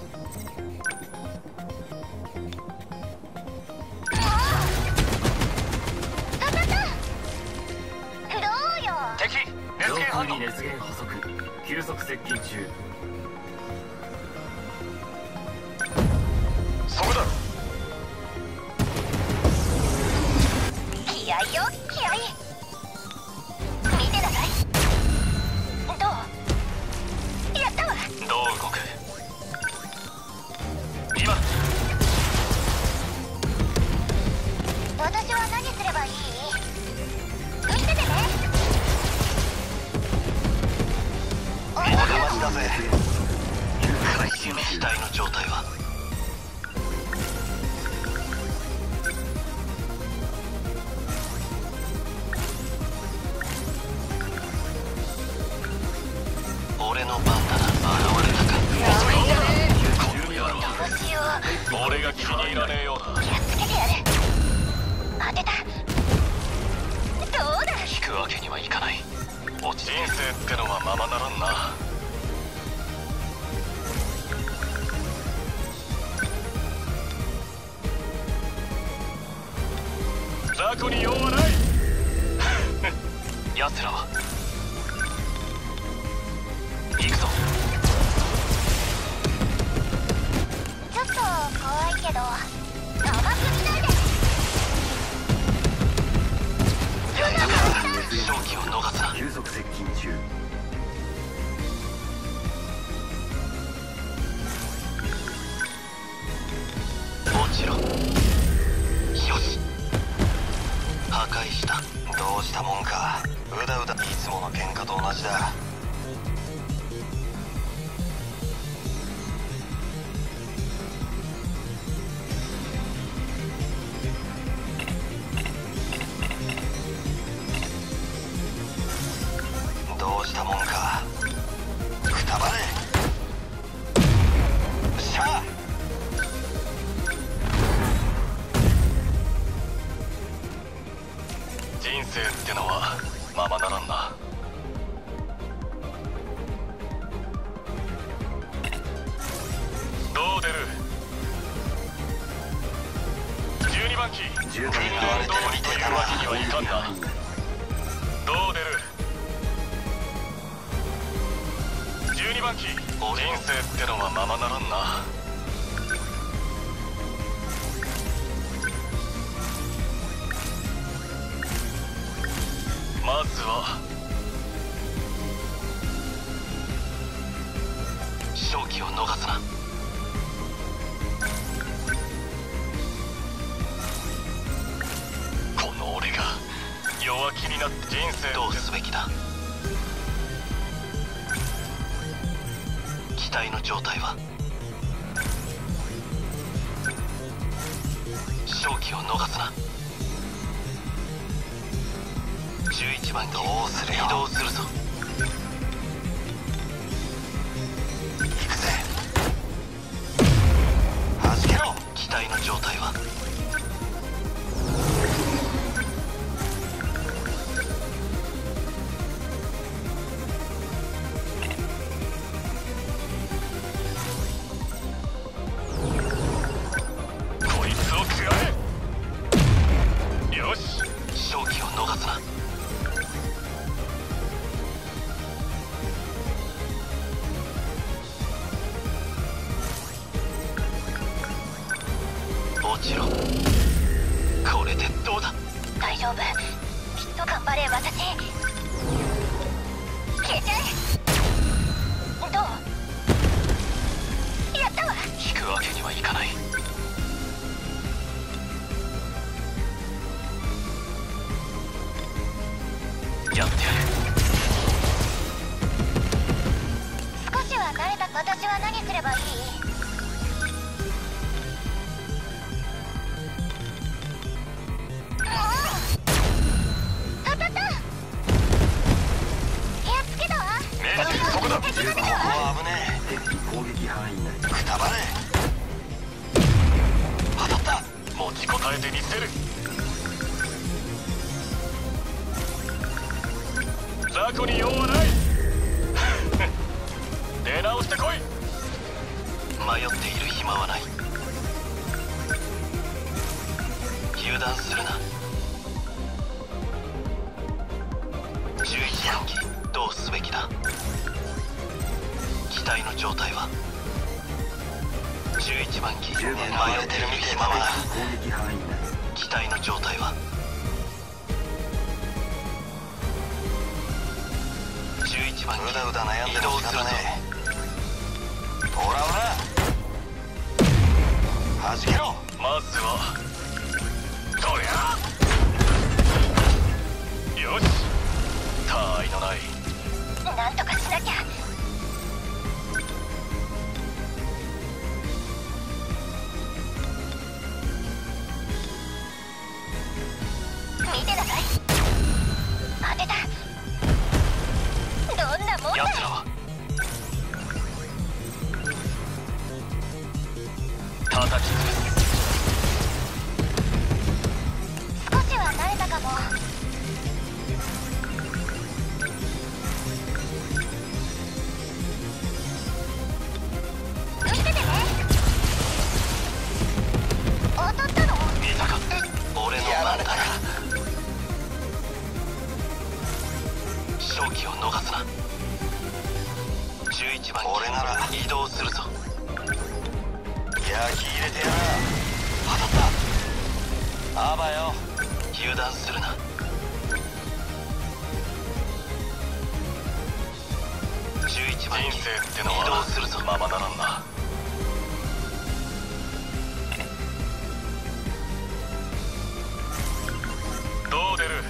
上空に熱源補足、急速接近中。 そこだ。 気合よ、気合。見てなさい。どう？やったわ。 どう動く。今。 私は何すればいい？見ててね。 お出ましだぜ。機体の状態は。俺の番だな。現れたか。この野郎。 どうしよう。 俺が気に入らねえようだ。 やっつけてやる。当てた。どうだ。 引くわけにはいかない。人生ってのはままならんな。楽に用はない。奴らは行くぞ。 ちょっと怖いけど甘く見ないで。 やったか。勝機を逃すな。 急速接近中。 もちろん。よし。破壊した。どうしたもんか。うだうだ。いつもの喧嘩と同じだ。どうしたもんか。くたばれ。しゃあ。人生ってのはままならんな。 わけにはいかんな。どう出る？12番機、人生ってのはままならんな。まずは勝機を逃すな。この俺が弱気になって人生どうすべきだ。機体の状態は？勝機を逃すな。11番どうするよ。移動するぞ。行くぜ。弾けろ。機体の状態は？こいつを食らえ。よし、勝機を逃すな。もちろん。これでどうだ？ 大丈夫、きっと頑張れ私。消えちゃえ。どう？やったわ。 引くわけにはいかない。やってやる。 少しは慣れた。私は何すればいい？ くたばれ。当たった。持ちこたえてみせる。雑魚に用はない。出直してこい。迷っている暇はない。油断するな。11番機、どうすべきだ？機体の状態は？11番機、迷ってる暇はない。機体の状態は？11番機、うだうだ悩んでも仕方ねえ。ほらほら、弾けろ。まずはこりゃ。よし、他愛のない。 なんとかしなきゃ。見てなさい。当てた。どんなもんだ。 奴らは叩き潰す。 少しは慣れたかも。見ててね。当たったの？ 見たか？俺の番だから。勝機を逃すな。11番機、俺なら移動するぞ。焼き入れてやら。当たった。あばよ。油断するな。11番機、人生ってのは移動するぞ。ままならんな。どう出る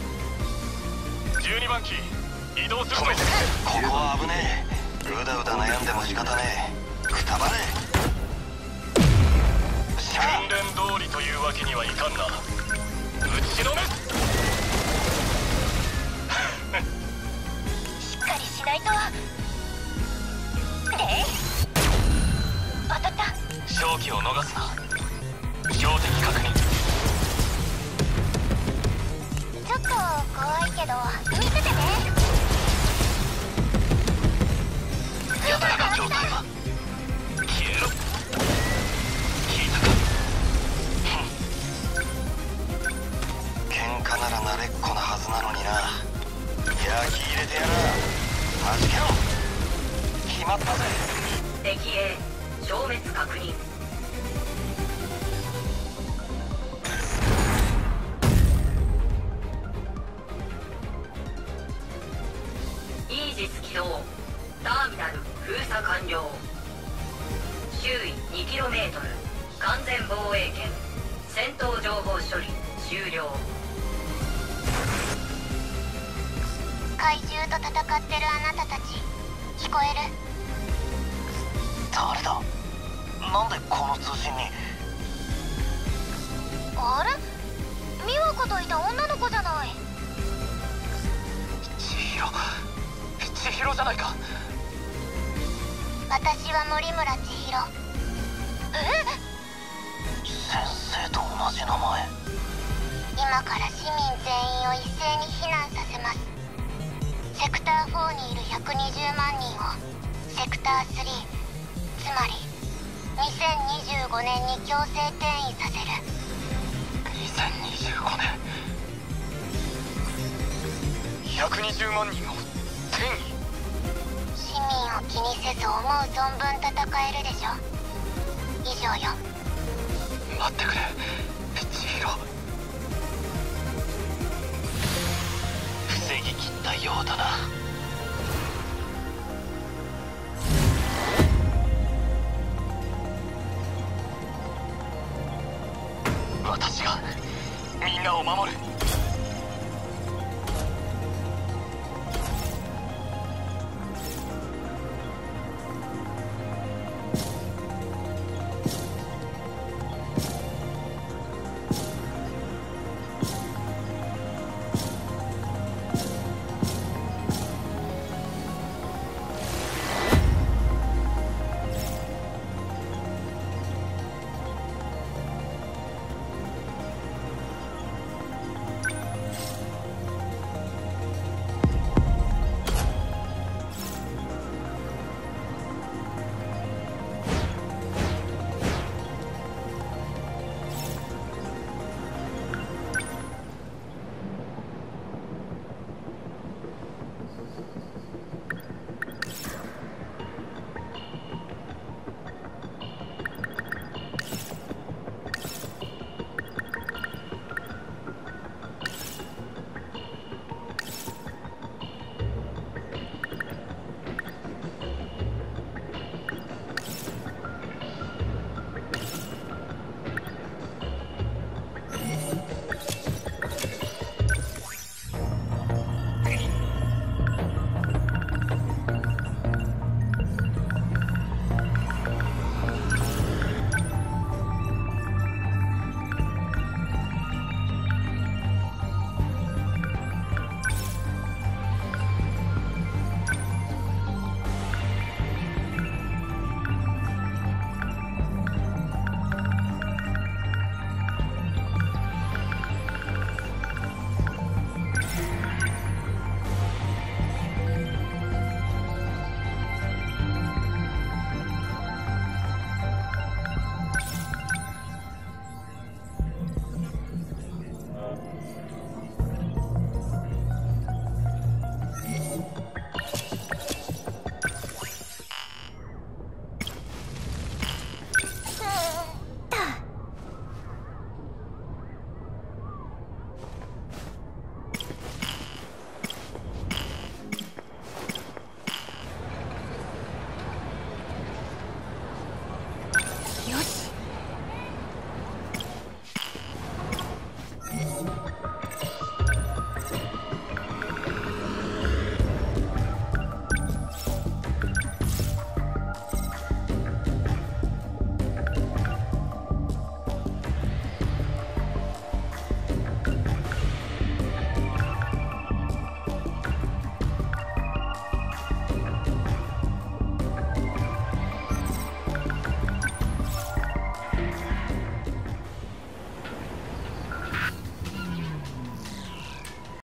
？12番機、移動するぞ。ここは危ねえ。うだうだ悩んでも仕方ねえ。くたばれ。訓練通りというわけにはいかんな。打ちのめす。 しっかりしないと。当たった。 勝機を逃すな。標的確認。 ちょっと怖いけど見ててね。 やたらな状態は？消えろ。聞いたか？見じけろ。決まったぜ。 敵 A 消滅確認。イージス起動。ターミナル封鎖完了。周囲 2km 完全防衛圏。戦闘情報処理終了。 怪獣と戦ってるあなたたち聞こえる？ 誰だ？なんでこの通信に。 あれ？美和子といた女の子じゃない。 千尋じゃないか。 私は森村千尋。 先生と同じ名前。 今から市民全員を一斉に避難させます。セクター4にいる120万人をセクター3、つまり2025年に強制転移させる。 2025年120万人を転移。 市民を気にせず思う存分戦えるでしょ。以上よ。 待ってくれ千尋。防ぎきったようだな。